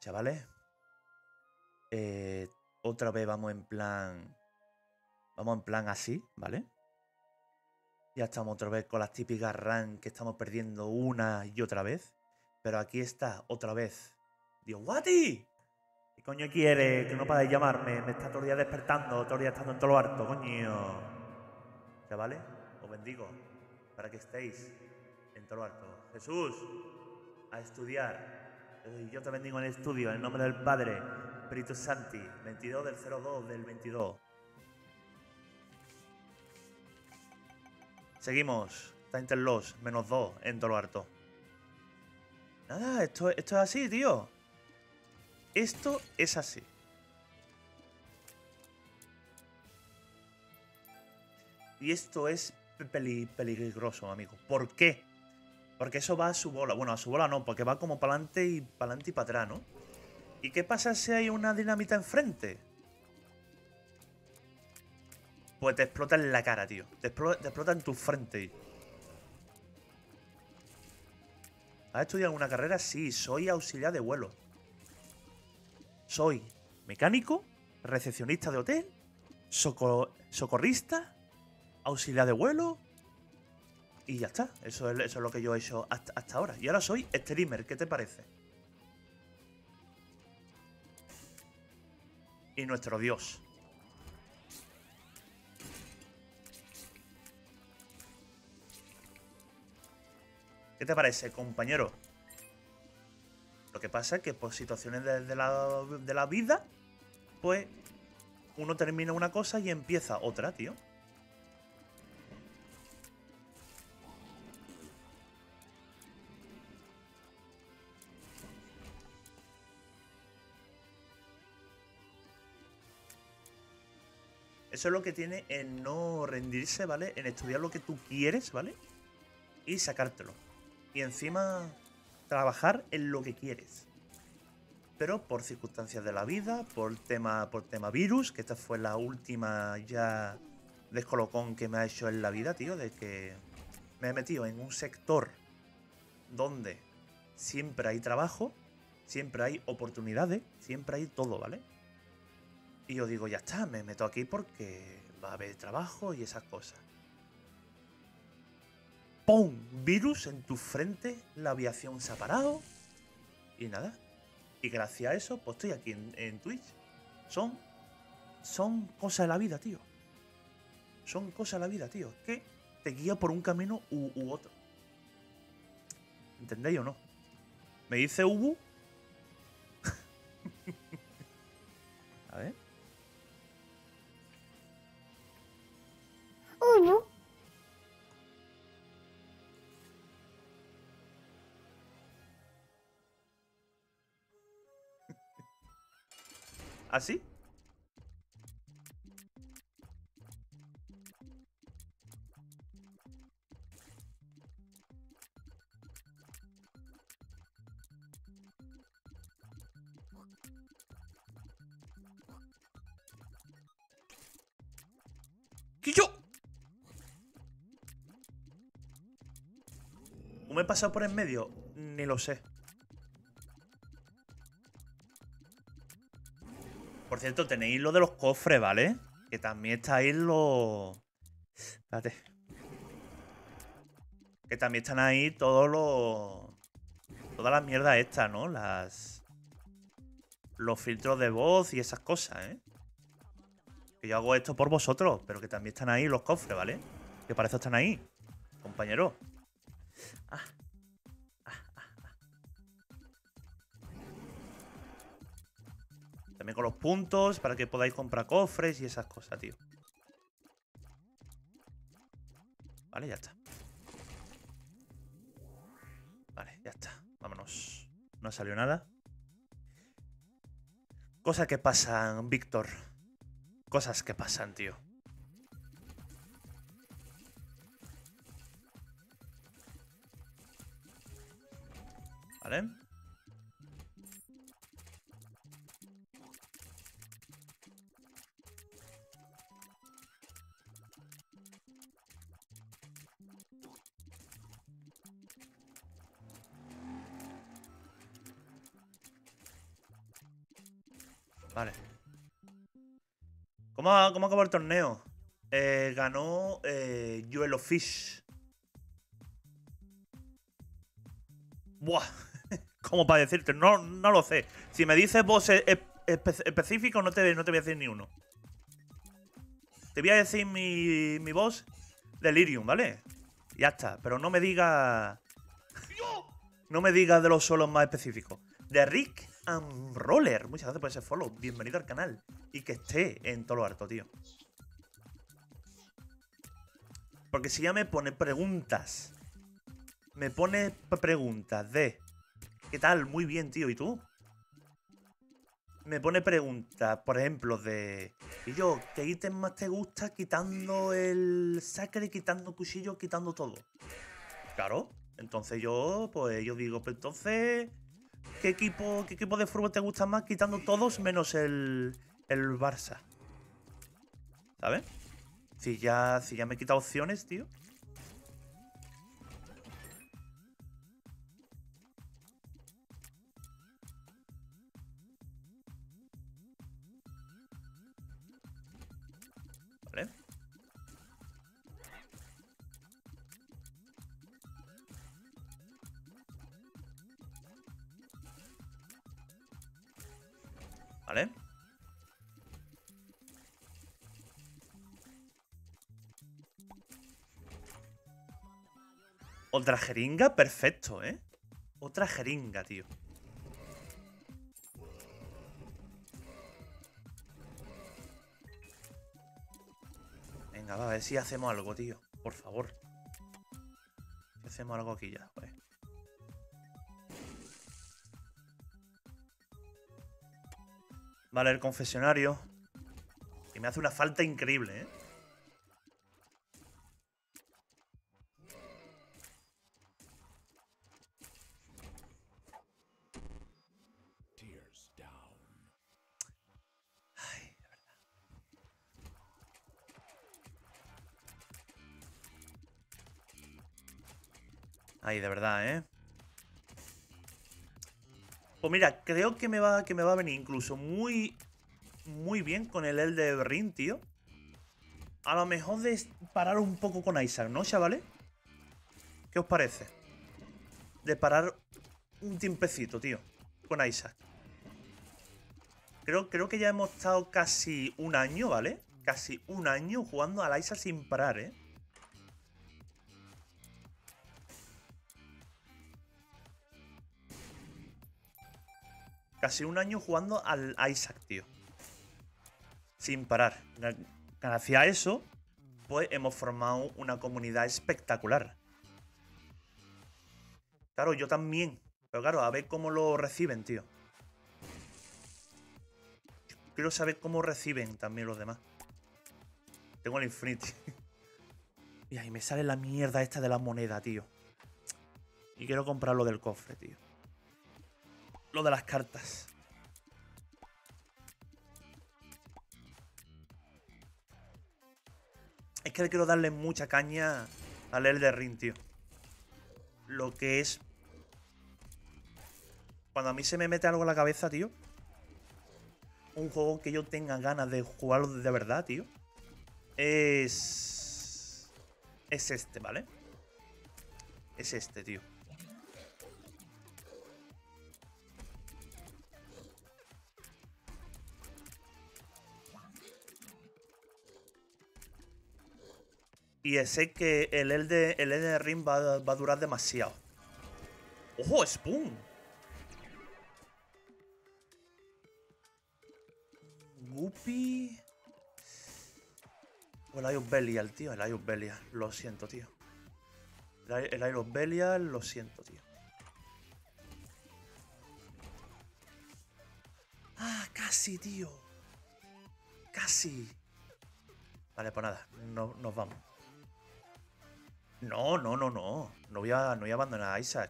chavales. Otra vez vamos en plan... Vamos en plan así, ¿vale? Ya estamos otra vez con las típicas run que estamos perdiendo una y otra vez. Pero aquí está, otra vez. Dios, ¡Guati! ¿Qué coño quiere? Que no para de llamarme. Me está todo el día despertando, todo el día estando en todo lo harto, coño. Chavales, os bendigo para que estéis en todo lo harto. Jesús, a estudiar. Y yo te bendigo en el estudio, en el nombre del Padre, Espíritu Santi, 22 del 02 del 22. Seguimos. Está Interlos, -2 en todo lo harto. Nada, esto es así, tío. Esto es así. Y esto es peligroso, amigo. ¿Por qué? Porque eso va a su bola. Bueno, a su bola no, porque va como para adelante y para atrás, ¿no? ¿Y qué pasa si hay una dinamita enfrente? Pues te explota en la cara, tío. Te explota en tu frente. ¿Has estudiado alguna carrera? Sí, soy auxiliar de vuelo. Soy mecánico, recepcionista de hotel, socorrista, auxiliar de vuelo. Y ya está. Eso es lo que yo he hecho hasta ahora. Y ahora soy streamer. ¿Qué te parece? Y nuestro dios. ¿Qué te parece, compañero? Lo que pasa es que por situaciones de la vida, pues uno termina una cosa y empieza otra, tío. Eso es lo que tiene en no rendirse, ¿vale? En estudiar lo que tú quieres, ¿vale? Y sacártelo. Y encima trabajar en lo que quieres. Pero por circunstancias de la vida, por tema virus, que esta fue la última ya descolocón que me ha hecho en la vida, tío, de que me he metido en un sector donde siempre hay trabajo, siempre hay oportunidades, siempre hay todo, ¿vale? Y yo digo, ya está, me meto aquí porque va a haber trabajo y esas cosas. ¡Pum! Virus en tu frente, la aviación se ha parado y nada. Y gracias a eso, pues estoy aquí en Twitch. Son cosas de la vida, tío. Son cosas de la vida, tío. Que te guía por un camino u otro. ¿Entendéis o no? Me dice Ubu. A ver. Ubu. ¿Así? ¿Qué yo? ¿O me he pasado por en medio? Ni lo sé. Por cierto, tenéis lo de los cofres, ¿vale? Que también está ahí los... Espérate. Que también están ahí todos los... Todas las mierdas estas, ¿no? Los filtros de voz y esas cosas, ¿eh? Que yo hago esto por vosotros, pero que también están ahí los cofres, ¿vale? Que para eso están ahí, compañero. También con los puntos para que podáis comprar cofres y esas cosas, tío. Vale, ya está. Vale, ya está. Vámonos. No ha salido nada. Cosas que pasan, Víctor. Cosas que pasan, tío. ¿Vale? Vale. ¿Cómo acabó el torneo? Ganó Yellow Fish. Buah. ¿Cómo para decirte? No lo sé. Si me dices boss específico, no te voy a decir ni uno. Te voy a decir mi boss Delirium, ¿vale? Ya está. Pero no me digas... No me digas de los solos más específicos. De Rick and Roller. Muchas gracias por ese follow. Bienvenido al canal. Y que esté en todo lo alto, tío. Porque si ya me pone preguntas. Me pone preguntas de... ¿Qué tal? Muy bien, tío. ¿Y tú? Me pone preguntas, por ejemplo, de... ¿Y yo qué ítem más te gusta quitando el sacre, quitando cuchillo, quitando todo? Claro. Entonces yo digo, pues entonces... ¿Qué equipo de fútbol te gusta más quitando todos menos el Barça? ¿Sabes? Si ya me he quitado opciones, tío. Vale. Vale. Otra jeringa, perfecto, ¿eh? Otra jeringa, tío. Venga, va, a ver si hacemos algo, tío. Por favor. Si hacemos algo aquí ya, pues. Vale, el confesionario. Y me hace una falta increíble, ¿eh? Ay, de verdad. Ay, de verdad, ¿eh? Pues mira, creo que me va a venir incluso muy bien con el Elden Ring, tío. A lo mejor de parar un poco con Isaac, ¿no, chavales? ¿Qué os parece? De parar un tiempecito, tío, con Isaac. Creo que ya hemos estado casi un año, ¿vale? Casi un año jugando al Isaac sin parar, ¿eh? Casi un año jugando al Isaac, tío. Sin parar. Gracias a eso, pues hemos formado una comunidad espectacular. Claro, yo también. Pero claro, a ver cómo lo reciben, tío. Quiero saber cómo reciben también los demás. Tengo el Infinity. Y ahí me sale la mierda esta de la moneda, tío. Y quiero comprar lo del cofre, tío. Lo de las cartas. Es que le quiero darle mucha caña al Elden Ring, tío. Lo que es... Cuando a mí se me mete algo en la cabeza, tío. Un juego que yo tenga ganas de jugarlo de verdad, tío. Es este, ¿vale? Es este, tío. Y sé que el Elden Ring va a durar demasiado. ¡Ojo, Spoon! Guppy... O el Eye of Belial, tío. El Eye of Belial. Lo siento, tío. El Eye of Belial, lo siento, tío. ¡Ah, casi, tío! ¡Casi! Vale, pues nada. Nos vamos. No. No voy a abandonar a Isaac.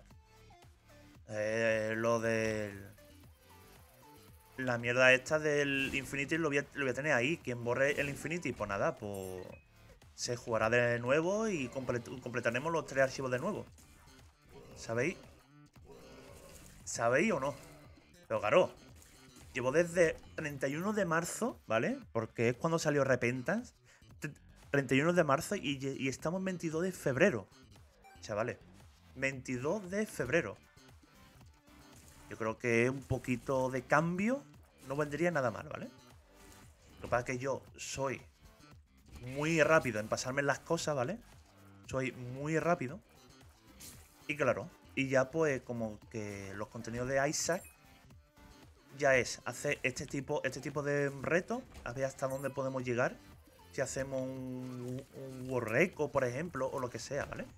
Lo del... La mierda esta del Infinity lo voy a tener ahí. Quien borre el Infinity, pues nada, pues... Se jugará de nuevo y completaremos los 3 archivos de nuevo. ¿Sabéis? ¿Sabéis o no? Pero claro, Llevo desde 31 de marzo, ¿vale? Porque es cuando salió Repentance. 31 de marzo y estamos en 22 de febrero. Chavales, 22 de febrero. Yo creo que un poquito de cambio no vendría nada mal, ¿vale? Lo que pasa es que yo soy muy rápido en pasarme las cosas, ¿vale? Soy muy rápido. Y claro, y ya pues como que los contenidos de Isaac ya es hacer este tipo de reto, a ver hasta dónde podemos llegar. Si hacemos un World Record, por ejemplo, o lo que sea, ¿vale?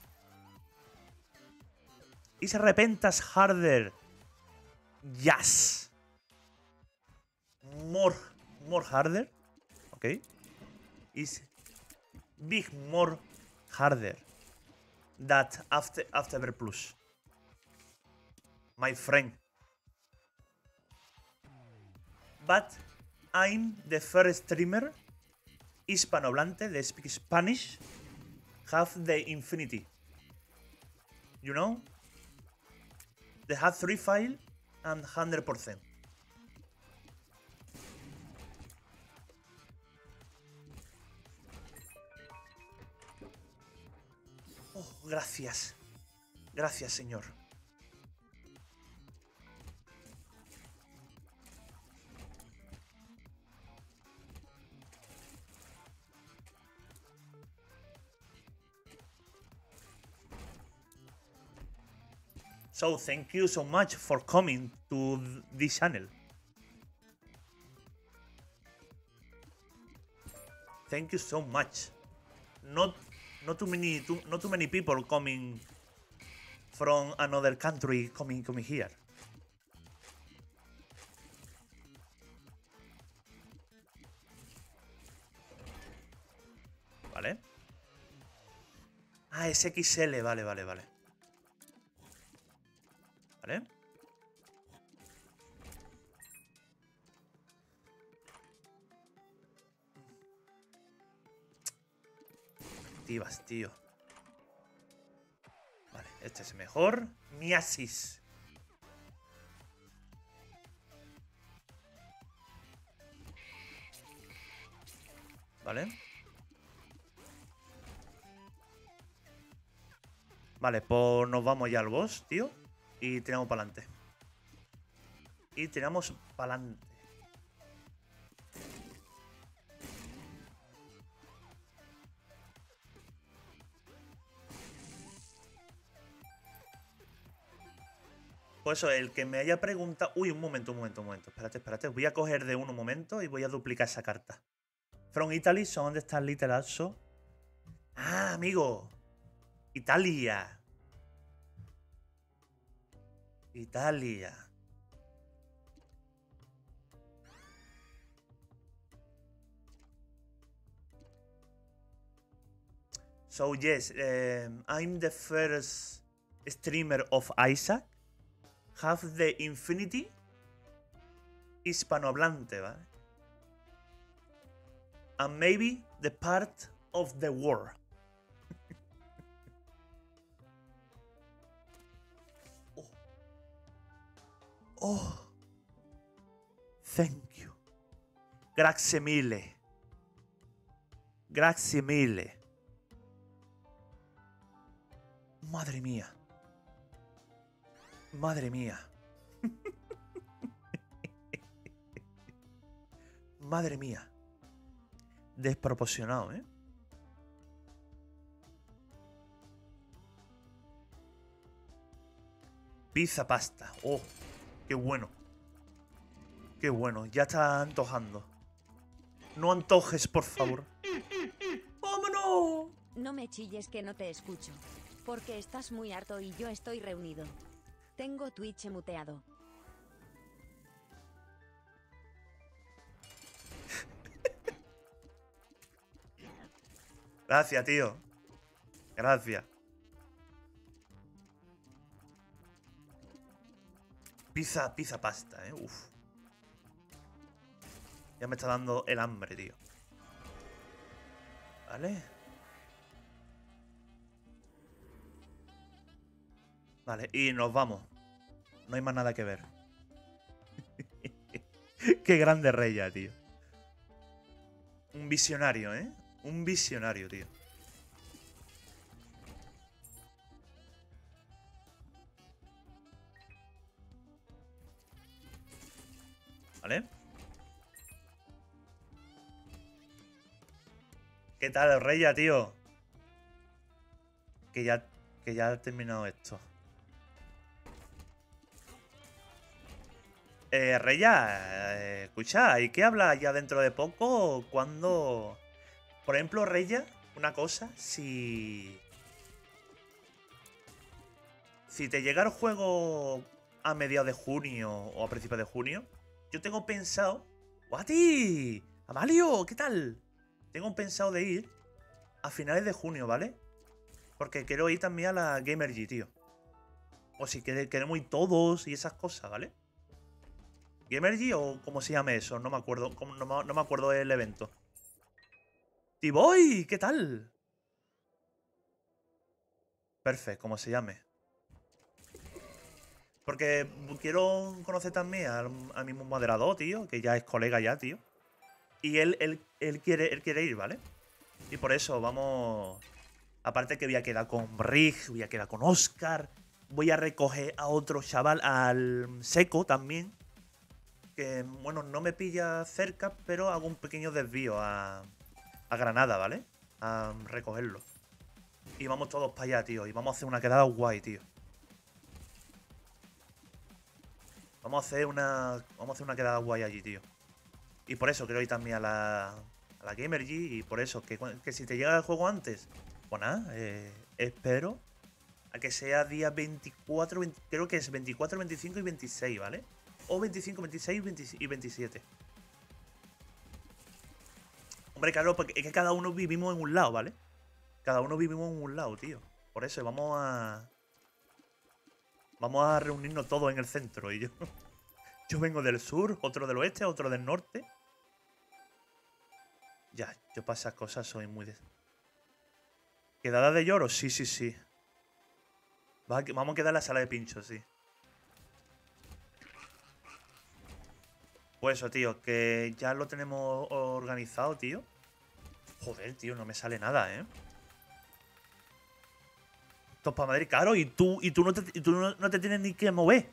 Y se repentas harder. Yes. More harder. Ok. Is big more harder. That after plus. My friend. But I'm the first streamer hispanohablante that speaks Spanish have the infinity. You know? They have 3 file and 100%. Oh, gracias. Gracias, señor. So thank you so much for coming to this channel. Thank you so much. Not too many people coming from another country coming here. ¿Vale? Ah, es XL, vale. ¿Vale? Activas, tío. Vale, este es mejor. Miasis. ¿Vale? Vale, pues nos vamos ya al boss, tío. Y tiramos para adelante. Pues eso, el que me haya preguntado... Uy, un momento. Espérate. Voy a coger de uno un momento y voy a duplicar esa carta. From Italy, so ¿dónde está Little Also? Ah, amigo. Italia. So yes, I'm the first streamer of Isaac. Have the infinity hispanohablante, ¿vale? And maybe the part of the world. Oh. Thank you. Grazie mille. Madre mía. Madre mía. Desproporcionado, ¿eh? Pizza pasta. Oh, qué bueno. Ya está antojando. No antojes, por favor. ¡Vámonos! No me chilles que no te escucho. Porque estás muy harto y yo estoy reunido. Tengo Twitch muteado. Gracias, tío. Gracias. Pizza pasta, Uf. Ya me está dando el hambre, tío. ¿Vale? Vale, y nos vamos. No hay más nada que ver. Qué grande Reya, tío. Un visionario, ¿eh? Un visionario, tío. ¿Vale? ¿Qué tal, Reya, tío? Que ya ha terminado esto. Reya, escucha, hay que hablar ya dentro de poco cuando... Por ejemplo, Reya, una cosa, si te llega el juego a mediados de junio o a principios de junio, yo tengo pensado... ¡Guati! ¡Amalio! ¿Qué tal? Tengo pensado de ir a finales de junio, ¿vale? Porque quiero ir también a la Gamergy, tío. O si queremos ir todos y esas cosas, ¿vale? ¿Gamergy o cómo se llame eso? No me acuerdo. No me acuerdo del evento. ¡T-Boy! ¿Qué tal? Perfecto, como se llame. Porque quiero conocer también al mismo moderador, tío, que ya es colega ya, tío. Y él quiere ir, ¿vale? Y por eso vamos... Aparte que voy a quedar con Rig, voy a quedar con Oscar. Voy a recoger a otro chaval, al Seco también. Que, bueno, no me pilla cerca, pero hago un pequeño desvío a Granada, ¿vale? A recogerlo. Y vamos todos para allá, tío. Y vamos a hacer una quedada guay, tío. Vamos a hacer una quedada guay allí, tío. Y por eso quiero ir también a la Gamergy. Y por eso, que si te llega el juego antes, pues nada, espero a que sea día 24, creo que es 24, 25 y 26, ¿vale? O 25, 26 y 27. Hombre, claro, porque es que cada uno vivimos en un lado, ¿vale? Cada uno vivimos en un lado, tío. Por eso vamos a reunirnos todos en el centro. Y yo vengo del sur, otro del oeste, otro del norte. Ya, yo para esas cosas soy muy de... ¿Quedada de lloro? Sí, sí, sí. Vamos a quedar en la sala de pinchos, sí. Pues eso, tío, que ya lo tenemos organizado, tío. Joder, tío, no me sale nada, ¿eh? Esto es para Madrid, claro, y tú no te tienes ni que mover.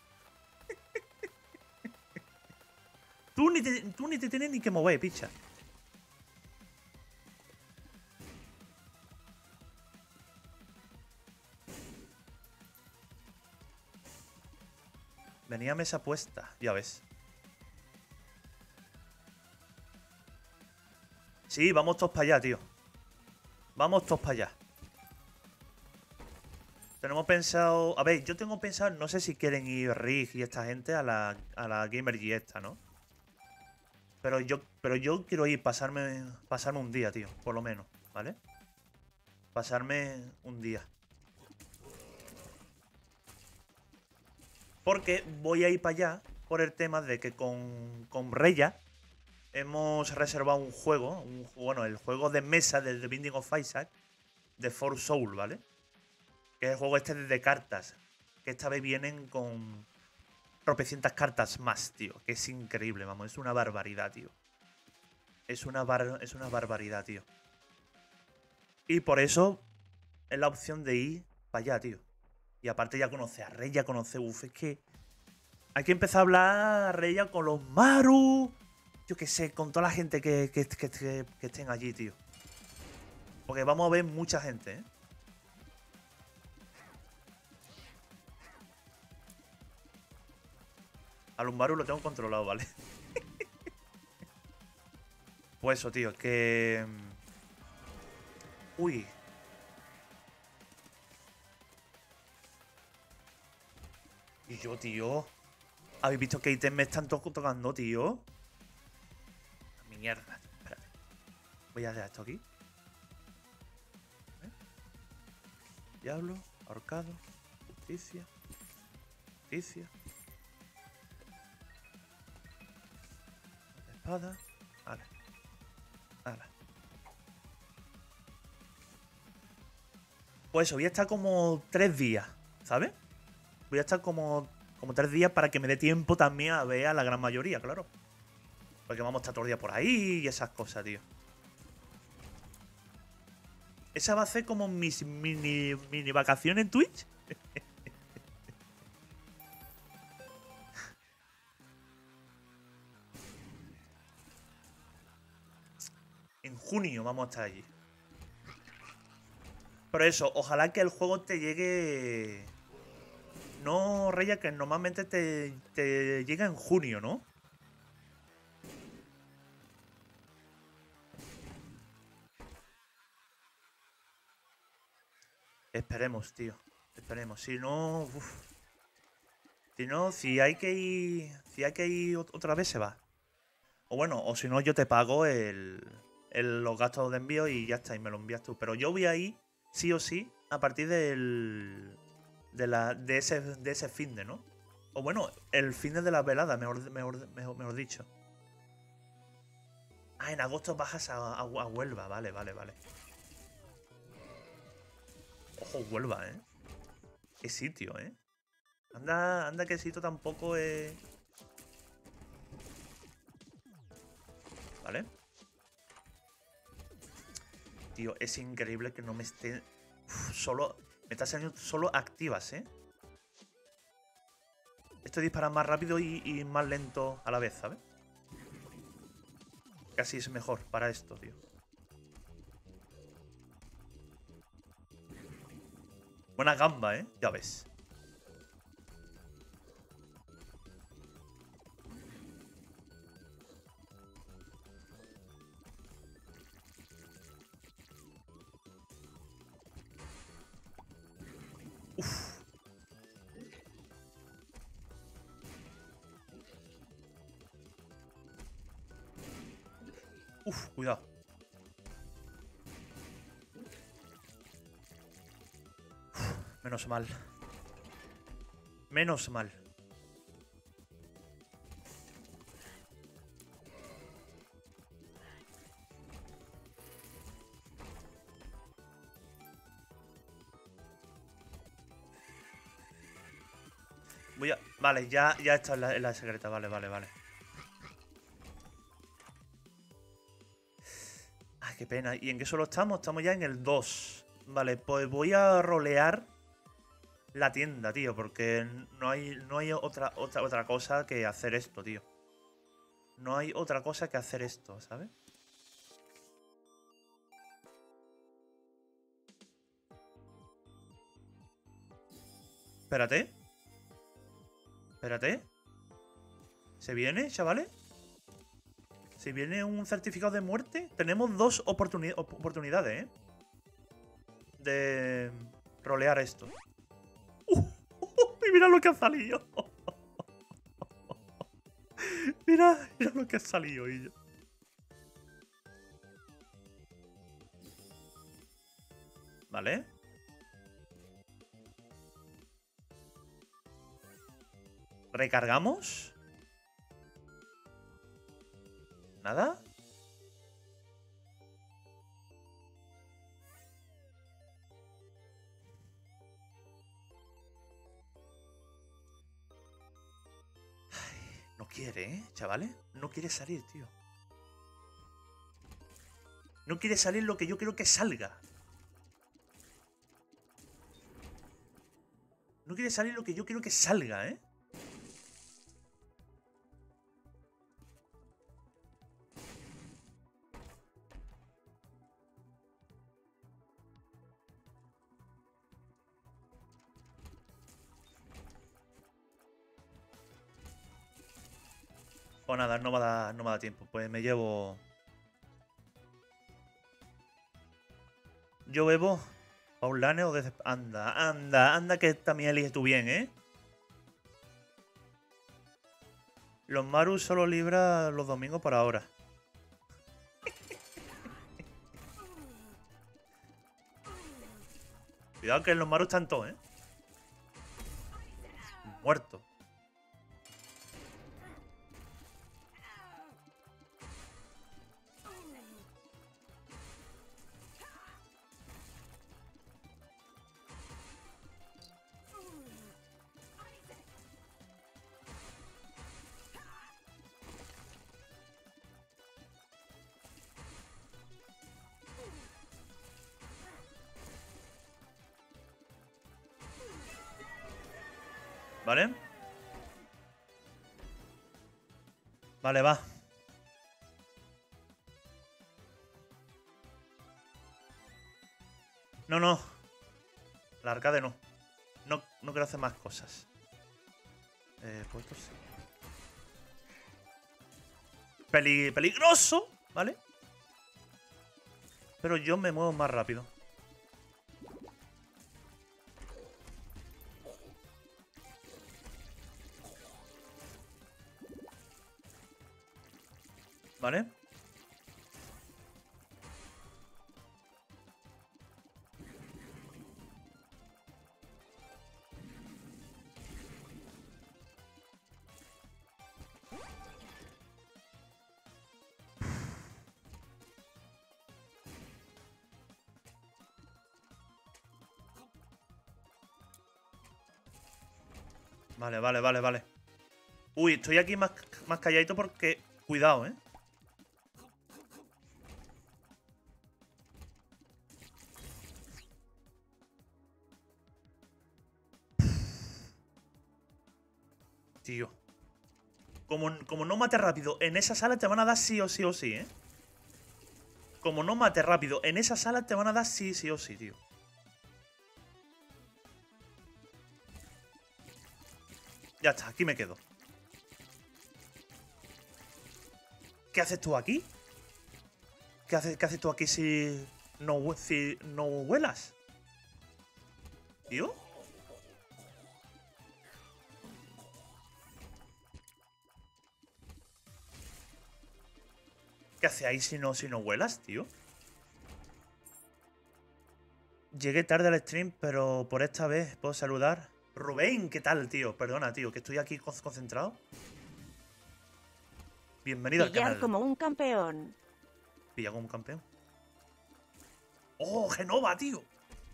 Tú ni te tienes ni que mover, picha. Venía a mesa puesta, ya ves. Sí, vamos todos para allá, tío. Vamos todos para allá. Tenemos pensado... A ver, yo tengo pensado... No sé si quieren ir Rig y esta gente a la Gamergy esta, ¿no? Pero yo quiero ir, pasarme un día, tío. Por lo menos, ¿vale? Pasarme un día. Porque voy a ir para allá por el tema de que con Reya hemos reservado un juego. Bueno, el juego de mesa del The Binding of Isaac de Four Soul, ¿vale? Que es el juego este de cartas. Que esta vez vienen con tropecientas cartas más, tío. Que es increíble, vamos. Es una barbaridad, tío. Es una barbaridad, tío. Y por eso es la opción de ir para allá, tío. Y aparte ya conoce a Rey, ya conoce... Uf, es que... Hay que empezar a hablar a Rey ya con los Maru. Yo qué sé, con toda la gente que estén allí, tío. Porque vamos a ver mucha gente, ¿eh? A los Maru lo tengo controlado, ¿vale? Pues eso, tío, que... Uy. Y yo, tío... ¿Habéis visto qué ítems me están tocando, tío? Mierda. Espérate. Voy a dejar esto aquí. Diablo, ahorcado, justicia, justicia. Espada. Vale. Vale. Pues eso, voy a estar como 3 días, ¿sabes? Voy a estar como como 3 días para que me dé tiempo también a ver a la gran mayoría, claro. Porque vamos a estar todo el día por ahí y esas cosas, tío. Esa va a ser como mis mini vacaciones en Twitch. En junio vamos a estar allí. Pero eso, ojalá que el juego te llegue... No, Reya, que normalmente te llega en junio, ¿no? Esperemos, tío. Esperemos. Si no... Uf. Si no, si hay que ir... Si hay que ir otra vez, se va. O bueno, o si no, yo te pago los gastos de envío y ya está, y me lo envías tú. Pero yo voy a ir, sí o sí, a partir de ese finde, ¿no? O bueno, el finde de la velada, mejor dicho. Ah, en agosto bajas a Huelva, vale. Ojo, Huelva, ¿eh? Qué sitio, ¿eh? Anda, qué sitio tampoco es... ¿Vale? Tío, es increíble que no me esté... solo... Me está saliendo solo activas, ¿eh? Esto dispara más rápido y más lento a la vez, ¿sabes? Casi es mejor para esto, tío. Buena gamba, ¿eh? Ya ves. Uf. Uf, cuidado. Menos mal. Menos mal. Voy a... Vale, ya está en la secreta. Vale. Ay, qué pena. ¿Y en qué solo estamos? Estamos ya en el 2. Vale, pues voy a rolear la tienda, tío, porque no hay otra cosa que hacer esto, tío. No hay otra cosa que hacer esto, ¿sabes? Espérate. ¿Se viene, chavales? ¿Se viene un certificado de muerte? Tenemos 2 oportunidades, ¿eh? De rolear esto. Y mira lo que ha salido. mira lo que ha salido, y yo. ¿Vale? ¿Recargamos? ¿Nada? No quiere, ¿eh, chavales? No quiere salir, tío. No quiere salir lo que yo quiero que salga. No quiere salir lo que yo quiero que salga, ¿eh? Pues nada, no me da tiempo. Pues me llevo... Yo bebo Paulane o desde... Anda, que también eliges tú bien, ¿eh? Los Marus solo libra los domingos por ahora. Cuidado que los Marus están todos, ¿eh? Muertos. ¿Vale? Vale, va. No, no. La arcade no. No quiero hacer más cosas. Pues esto sí. Peligroso, ¿vale? Pero yo me muevo más rápido. ¿Vale? Vale. Uy, estoy aquí más calladito porque... Cuidado, ¿eh? Tío. Como no mate rápido en esa sala te van a dar sí o sí, ¿eh? Como no mate rápido en esa sala te van a dar sí o sí, tío. Ya está, aquí me quedo. ¿Qué haces tú aquí? ¿Qué haces tú aquí si no vuelas? ¿Tío? ¿Qué haces ahí si no vuelas, tío? Llegué tarde al stream, pero por esta vez puedo saludar. Rubén, ¿qué tal, tío? Perdona, tío, que estoy aquí concentrado. Bienvenido al canal. Como un campeón. Pilla como un campeón. ¡Oh, Genova, tío!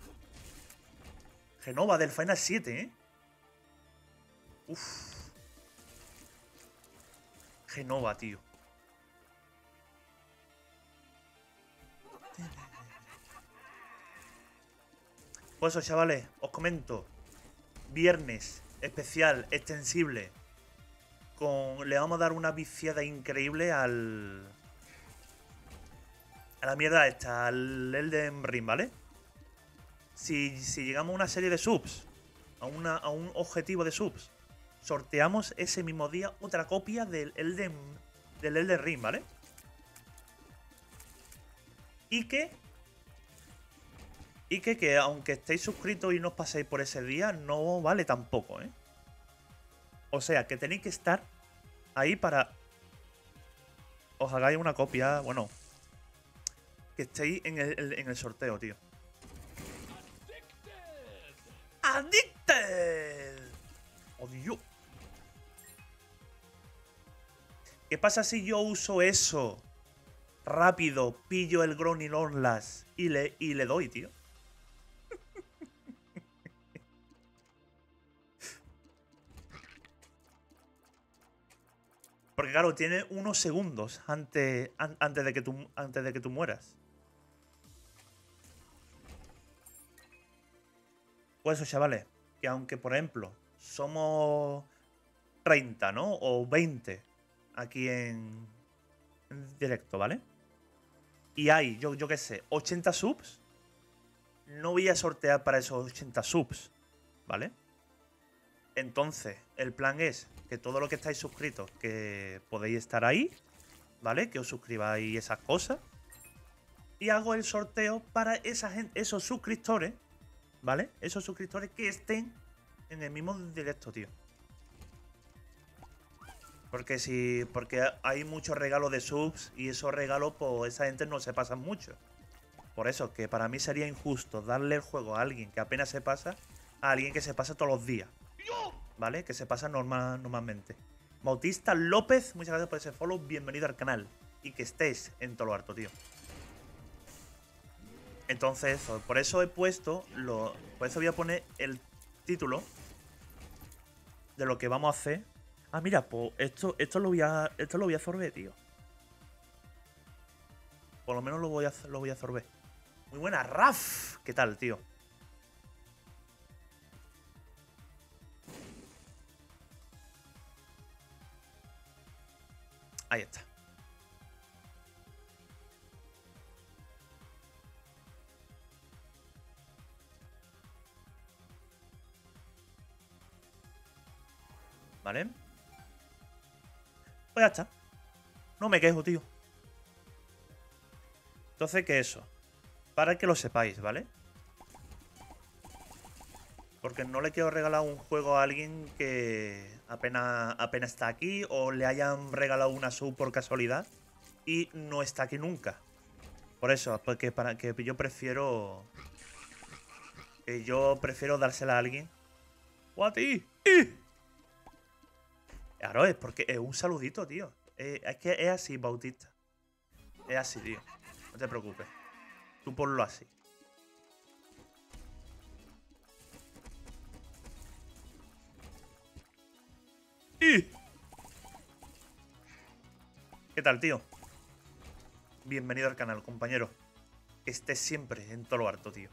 Genova del Final 7, ¿eh? Uf. Genova, tío. Pues eso, chavales, os comento. Viernes especial, extensible. Le vamos a dar una viciada increíble a la mierda esta, al Elden Ring, ¿vale? Si llegamos a una serie de subs, a un objetivo de subs, sorteamos ese mismo día otra copia del Elden Ring, ¿vale? Y que aunque estéis suscritos y no os paséis por ese día, no vale tampoco, ¿eh? O sea, que tenéis que estar ahí para... Os hagáis una copia, bueno... Que estéis en el sorteo, tío. ¡Addicted! ¡Odio! ¿Qué pasa si yo uso eso? Rápido, pillo el Gronin Orlas y le doy, tío. Porque claro, tiene unos segundos antes de que tú mueras. Pues eso, chavales, que aunque, por ejemplo, somos 30, ¿no? O 20 aquí en directo, ¿vale? Y hay, yo qué sé, 80 subs. No voy a sortear para esos 80 subs, ¿vale? Entonces, el plan es que todo lo que estáis suscritos, que podéis estar ahí, ¿vale? Que os suscribáis esas cosas. Y hago el sorteo para esa gente, esos suscriptores, ¿vale? Esos suscriptores que estén en el mismo directo, tío. Porque hay muchos regalos de subs y esos regalos, pues esa gente no se pasan mucho. Por eso, que para mí sería injusto darle el juego a alguien que apenas se pasa, a alguien que se pasa todos los días. ¿Vale? Que se pasa normalmente. Bautista López, muchas gracias por ese follow. Bienvenido al canal. Y que estés en todo lo harto, tío. Entonces, por eso he puesto... Por eso voy a poner el título de lo que vamos a hacer. Ah, mira, pues esto lo voy a absorber, tío. Por lo menos lo voy a absorber. Muy buena, Raf. ¿Qué tal, tío? Ahí está. ¿Vale? Pues ya está. No me quejo, tío. Entonces, ¿qué es eso? Para que lo sepáis, ¿vale? Porque no le quiero regalar un juego a alguien que apenas está aquí o le hayan regalado una sub por casualidad y no está aquí nunca. Por eso, porque para que yo prefiero dársela a alguien. ¡O a ti! Claro, es porque es un saludito, tío. Es que es así, Bautista. Es así, tío. No te preocupes. Tú ponlo así. ¿Qué tal, tío? Bienvenido al canal, compañero. Que estés siempre en todo lo harto, tío.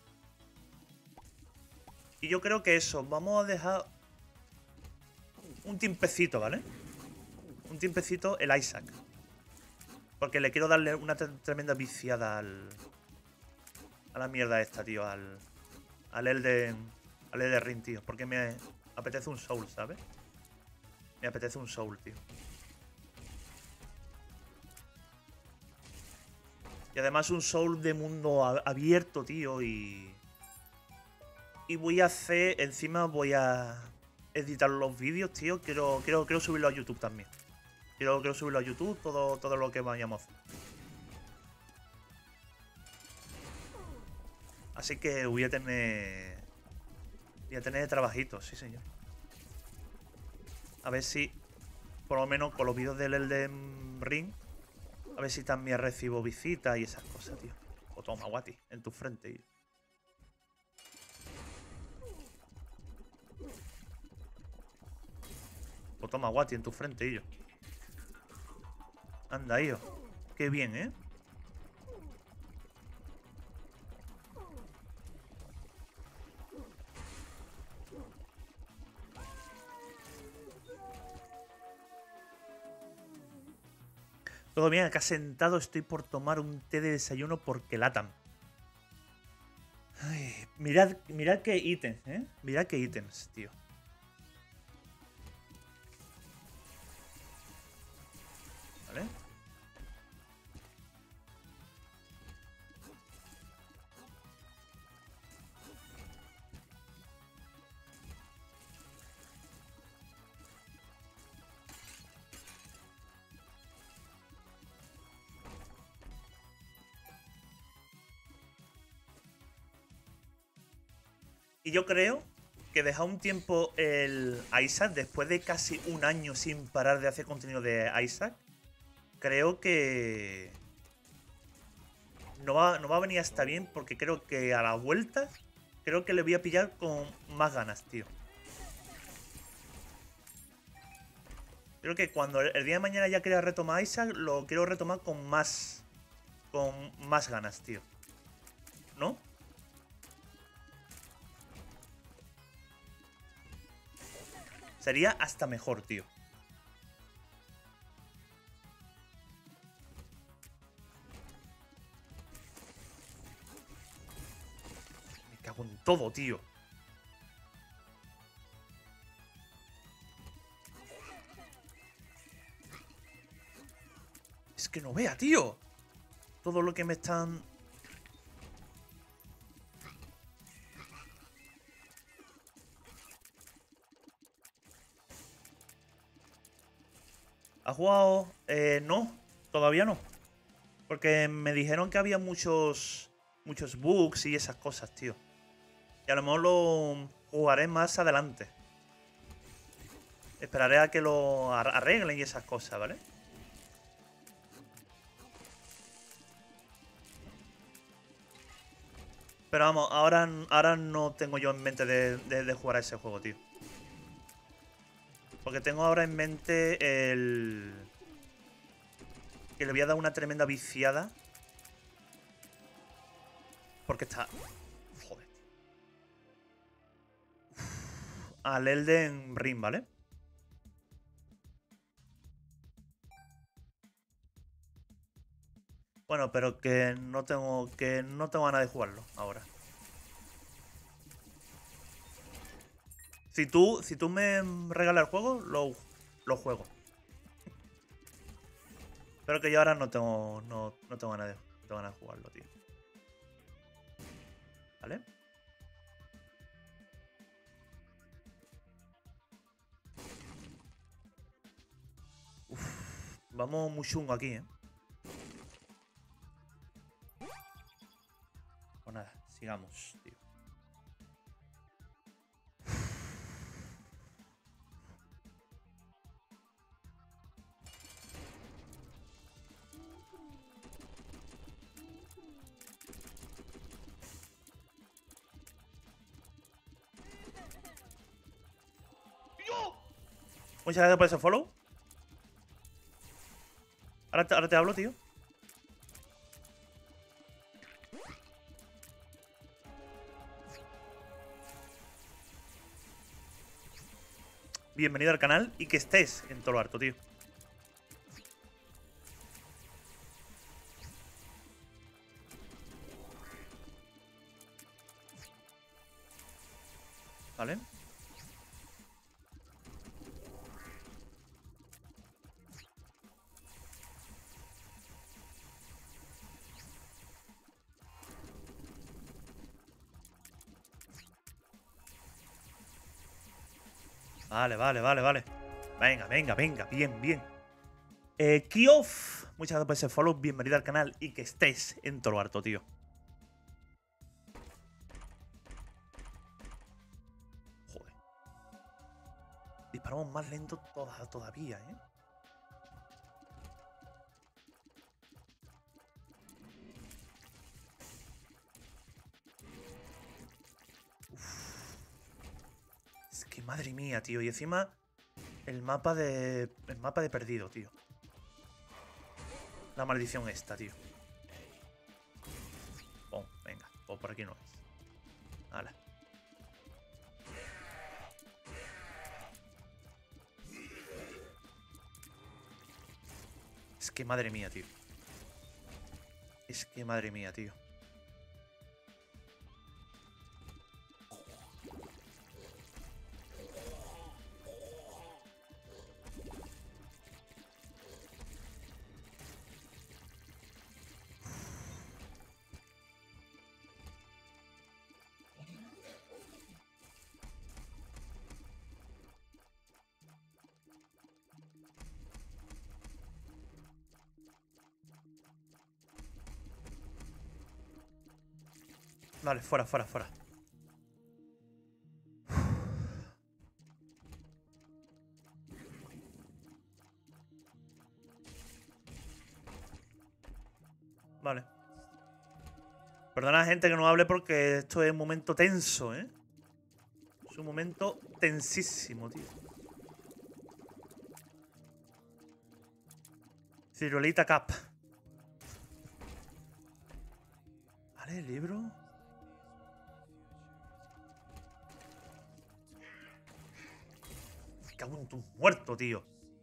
Y yo creo que eso, vamos a dejar un tiempecito, ¿vale? Un tiempecito el Isaac. Porque le quiero darle una tremenda viciada a la mierda esta, tío. Al Elden Ring, tío. Porque me apetece un Soul, ¿sabes? Me apetece un Soul, tío. Y además un Soul de mundo abierto, tío. Y voy a hacer... Encima voy a editar los vídeos, tío. Quiero subirlo a YouTube también. Quiero subirlo a YouTube, todo lo que vayamos a hacer. Así que voy a tener trabajitos, sí señor. A ver si, por lo menos con los vídeos del Elden Ring, a ver si también recibo visitas y esas cosas, tío. O toma, Guati, en tu frente, tío. O toma, Guati, en tu frente, tío. Anda, tío. Qué bien, ¿eh? Todo bien, acá sentado estoy por tomar un té de desayuno porque latan. Ay, mirad qué ítems, ¿eh? Mirad qué ítems, tío. ¿Vale? Y yo creo que dejar un tiempo el Isaac, después de casi un año sin parar de hacer contenido de Isaac, creo que no va a venir hasta bien porque creo que a la vuelta, creo que le voy a pillar con más ganas, tío. Creo que cuando el día de mañana ya quiera retomar Isaac, lo quiero retomar con más ganas, tío. ¿No? Sería hasta mejor, tío. Me cago en todo, tío. Es que no vea, tío. Todo lo que me están... ¿Ha jugado? No, todavía no. Porque me dijeron que había muchos bugs y esas cosas, tío. Y a lo mejor lo jugaré más adelante. Esperaré a que lo arreglen y esas cosas, ¿vale? Pero vamos, ahora no tengo yo en mente de jugar a ese juego, tío. Porque tengo ahora en mente el... que le voy a dar una tremenda viciada. Porque está... Joder. Al Elden Ring, ¿vale? Bueno, pero que no tengo ganas de jugarlo ahora. Si tú me regalas el juego, lo juego. Pero que yo ahora no tengo ganas de jugarlo, tío. ¿Vale? Uf, vamos muy chungo aquí, ¿eh? Pues nada, sigamos, tío. Muchas gracias por ese follow. Ahora te hablo, tío. Bienvenido al canal y que estés en todo lo harto, tío. ¿Vale? Vale. Venga. Bien. Kiof, muchas gracias por ese follow. Bienvenido al canal y que estés en todo lo harto, tío. Joder. Disparamos más lento todavía, ¿eh? Es que madre mía, tío. Y encima el mapa de perdido, tío. La maldición esta, tío. Oh, venga. Oh, por aquí no es. Hala. Es que madre mía, tío. Vale, fuera. Vale. Perdona, gente, que no hable porque esto es un momento tenso, ¿eh? Es un momento tensísimo, tío. Ciruelita Cap. Vale, libro. Me cago en tu muerto, tío.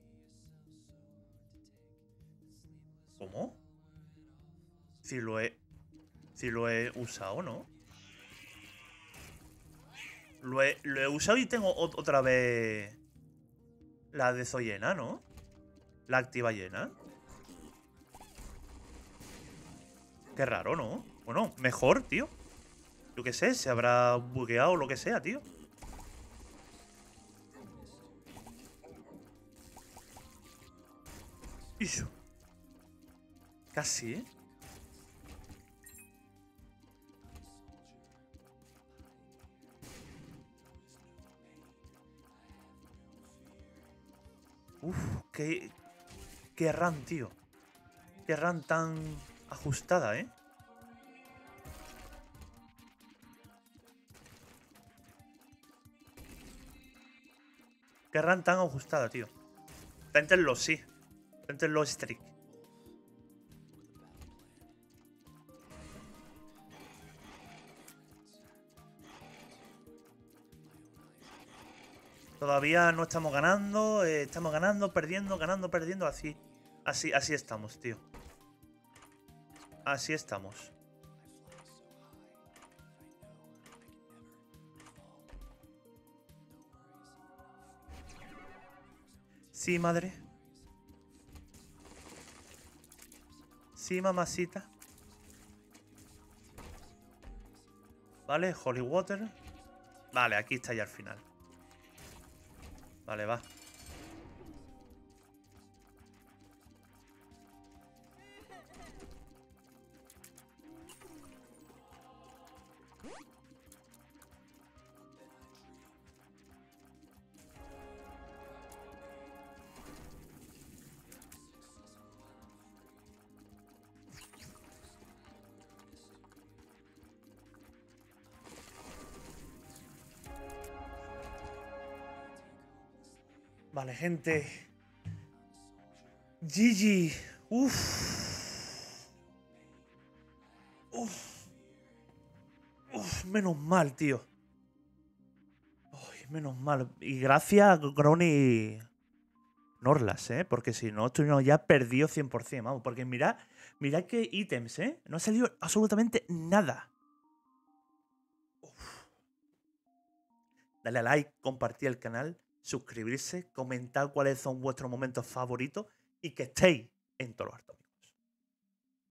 ¿Cómo? Si lo he usado, ¿no? Lo he usado y tengo otra vez la de Zoyena, ¿no? La activa llena. Qué raro, ¿no? Bueno, mejor, tío. Yo qué sé, se habrá bugueado o lo que sea, tío. Eso. Casi, ¿eh? Uf, qué run, tío. Qué run tan ajustada, ¿eh? Qué run tan ajustada, tío. Téntenlo, sí. Téntenlo, Strict. Todavía no estamos ganando. Estamos ganando, perdiendo, ganando, perdiendo. Así estamos, tío. Así estamos. Sí, madre. Sí, mamacita. Vale, Holy Water. Vale, aquí está ya al final. Vale, va. Vale, gente. GG. Uf. Uf. Uf, menos mal, tío. Uy, menos mal. Y gracias, Grony Norlas, ¿eh? Porque si no, estuvimos ya perdido 100%, vamos. Porque mirad qué ítems, ¿eh? No ha salido absolutamente nada. Uf. Dale a like, compartir el canal, suscribirse, comentar cuáles son vuestros momentos favoritos y que estéis en todo lo alto.